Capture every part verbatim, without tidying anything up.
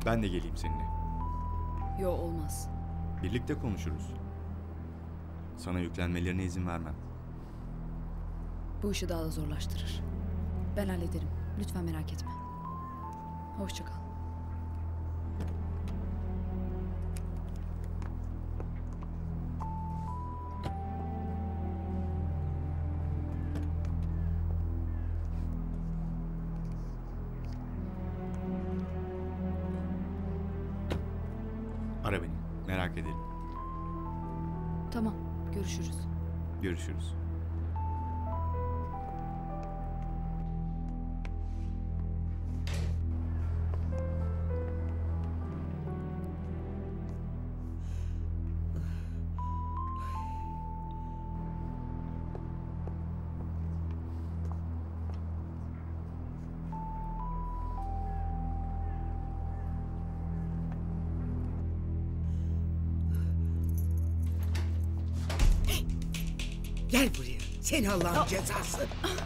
Ben de geleyim seninle. Yo, olmaz. Birlikte konuşuruz. Sana yüklenmelerine izin vermem. Bu işi daha da zorlaştırır. Ben hallederim. Lütfen merak etme. Hoşça kal. Ara beni. Merak ederim. Tamam, görüşürüz. Görüşürüz. Gel buraya. Seni Allah'ın cezası.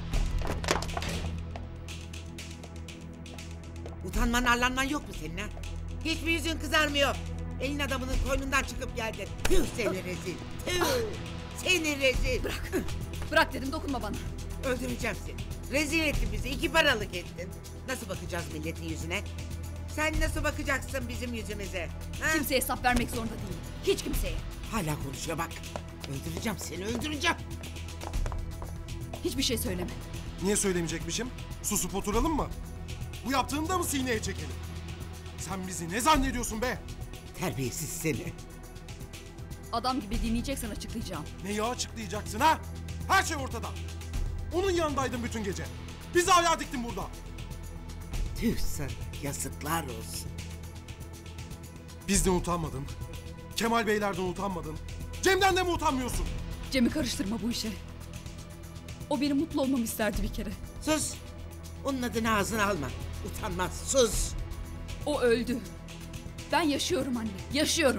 Utanman arlanman yok mu senin ha? Hiç mi yüzün kızarmıyor? Elin adamının koynundan çıkıp geldin. Tüh seni rezil. Tüh. Seni rezil. Bırak. Bırak dedim, dokunma bana. Öldüreceğim seni. Rezil ettin bizi. İki paralık ettin. Nasıl bakacağız milletin yüzüne? Sen nasıl bakacaksın bizim yüzümüze? Ha? Kimseye hesap vermek zorunda değilim. Hiç kimseye. Hala konuşuyor bak. Öldüreceğim seni, öldüreceğim. Hiçbir şey söyleme. Niye söylemeyecekmişim? Susup oturalım mı? Bu yaptığını da mı sineye çekelim? Sen bizi ne zannediyorsun be? Terbiyesiz seni. Adam gibi dinleyeceksen açıklayacağım. Neyi açıklayacaksın ha? Her şey ortada. Onun yanındaydın bütün gece. Bizi ayağa diktin burada. Tüh sana, yazıklar olsun. Bizden utanmadın. Kemal Beylerden utanmadın. Cem'den de mi utanmıyorsun? Cem'i karıştırma bu işe. O benim mutlu olmamı isterdi bir kere. Sus. Onun adını ağzına alma. Utanmaz, sus. O öldü. Ben yaşıyorum anne, yaşıyorum.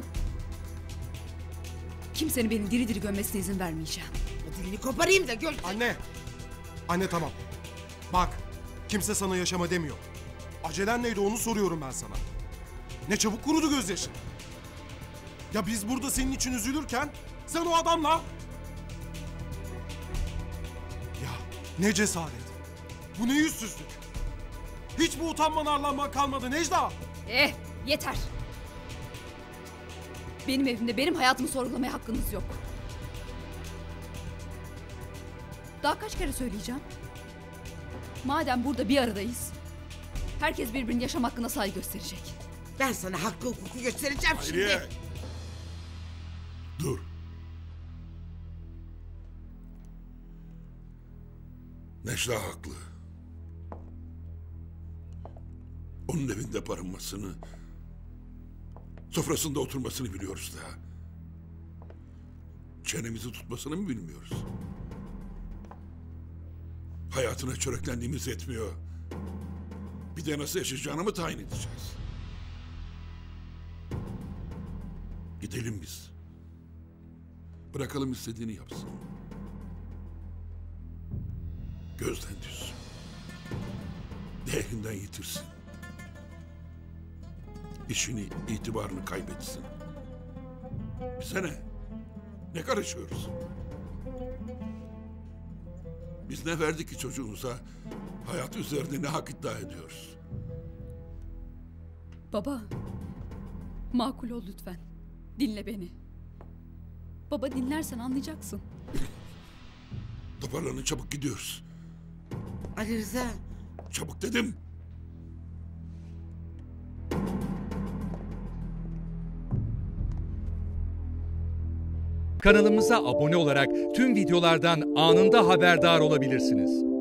Kimsenin beni diri diri gömmesine izin vermeyeceğim. O dilini koparayım da gör. Anne. Anne tamam. Bak, kimse sana yaşama demiyor. Acelen neydi onu soruyorum ben sana. Ne çabuk kurudu gözyaşın. Ya biz burada senin için üzülürken sen o adamla... Ya ne cesaret. Bu ne yüzsüzlük. Hiç bu utanman arlanman kalmadı Necla. Eh, yeter. Benim evimde benim hayatımı sorgulamaya hakkınız yok. Daha kaç kere söyleyeceğim? Madem burada bir aradayız, herkes birbirinin yaşam hakkına saygı gösterecek. Ben sana hakkı hukuku göstereceğim Hayriye. şimdi. Dur. Necla haklı. Onun evinde barınmasını, sofrasında oturmasını biliyoruz da. Çenemizi tutmasını mı bilmiyoruz? Hayatına çöreklendiğimiz yetmiyor. Bir de nasıl yaşayacağını mı tayin edeceğiz? Gidelim biz. Bırakalım istediğini yapsın. Gözden düşsün. Değerinden yitirsin. İşini, itibarını kaybetsin. Bize ne? Ne karışıyoruz? Biz ne verdik ki çocuğumuza? Hayat üzerinde ne hak iddia ediyoruz? Baba, makul ol lütfen. Dinle beni. Baba, dinlersen anlayacaksın. Toparlanın, çabuk gidiyoruz. Ali Rıza. Çabuk dedim. Kanalımıza abone olarak tüm videolardan anında haberdar olabilirsiniz.